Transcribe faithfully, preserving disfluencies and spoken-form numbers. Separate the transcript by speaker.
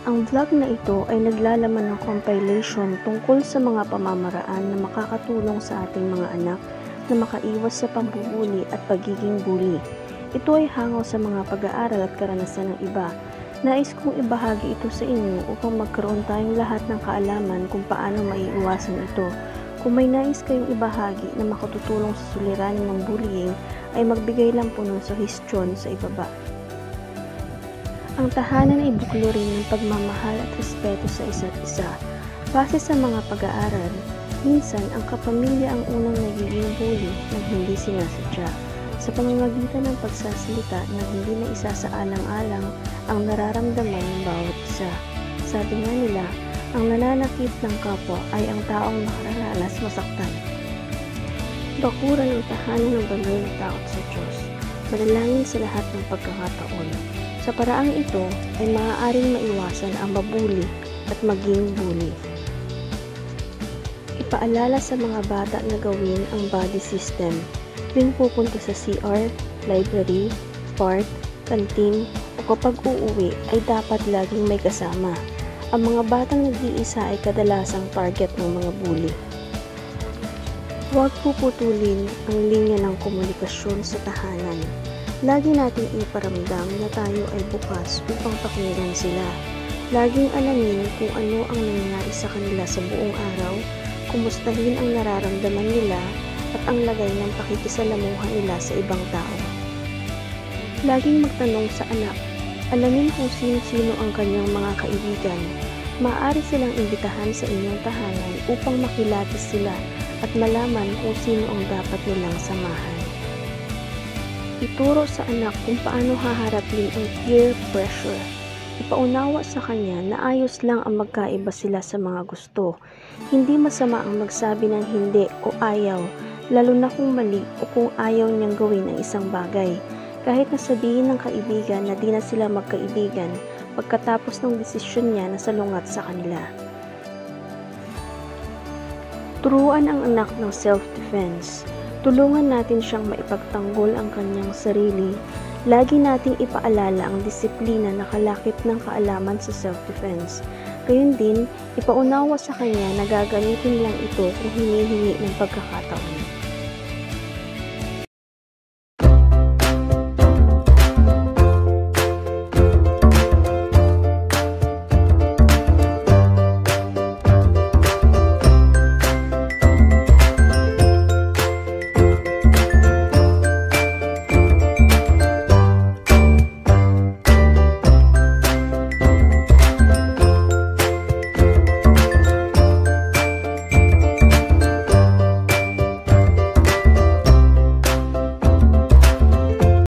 Speaker 1: Ang vlog na ito ay naglalaman ng compilation tungkol sa mga pamamaraan na makakatulong sa ating mga anak na makaiwas sa pambubuli at pagiging bully. Ito ay hango sa mga pag-aaral at karanasan ng iba. Nais kong ibahagi ito sa inyo upang magkaroon tayong lahat ng kaalaman kung paano maiiwasan ito. Kung may nais kayong ibahagi na makatutulong sa suliranin ng bullying, ay magbigay lang po ng suggestion sa ibaba. Ang tahanan ay buklurin ng pagmamahal at respeto sa isa't isa. Base sa mga pag-aaral, minsan ang kapamilya ang unang nagiging bully nang hindi sinasadya. Sa pamamagitan ng pagsasalita na hindi na isasaalang-alang ang nararamdaman ng bawat isa. Sabi nga nila, ang nananakit ng kapwa ay ang taong nakararanas masaktan. Bakuran ang tahanan ng banal na takot sa Diyos. Manalangin sa lahat ng pagkakataon. Sa paraang ito ay maaaring maiwasan ang mabuli at maging bully. Ipaalala sa mga bata na gawin ang body system. Tuwing pupunta sa C R, library, park, kantin o kapag uuwi ay dapat laging may kasama. Ang mga batang nag-iisa ay kadalasang target ng mga bully. Huwag puputulin ang linya ng komunikasyon sa tahanan. Lagi nating iparamdam na tayo ay bukas upang pakinggan sila. Laging alamin kung ano ang nangyayari sa kanila sa buong araw, kumustahin ang nararamdaman nila at ang lagay ng pakikisalamuha nila sa ibang tao. Laging magtanong sa anak, alamin kung sino-sino ang kanyang mga kaibigan. Maaari silang imbitahan sa inyong tahanan upang makilatis sila at malaman kung sino ang dapat nilang samahan. Ituro sa anak kung paano haharapin ang peer pressure. Ipaunawa sa kanya na ayos lang ang magkaiba sila sa mga gusto. Hindi masama ang magsabi ng hindi o ayaw, lalo na kung mali o kung ayaw niyang gawin ang isang bagay. Kahit na sabihin ng kaibigan na di na sila magkaibigan pagkatapos ng desisyon niya na salungat sa kanila. Turuan ang anak ng self-defense. Tulungan natin siyang maipagtanggol ang kanyang sarili. Lagi nating ipaalala ang disiplina na kalakip ng kaalaman sa self-defense. Gayun din, ipaunawa sa kanya na gagamitin lang ito kung hinihingi ng pagkakataon.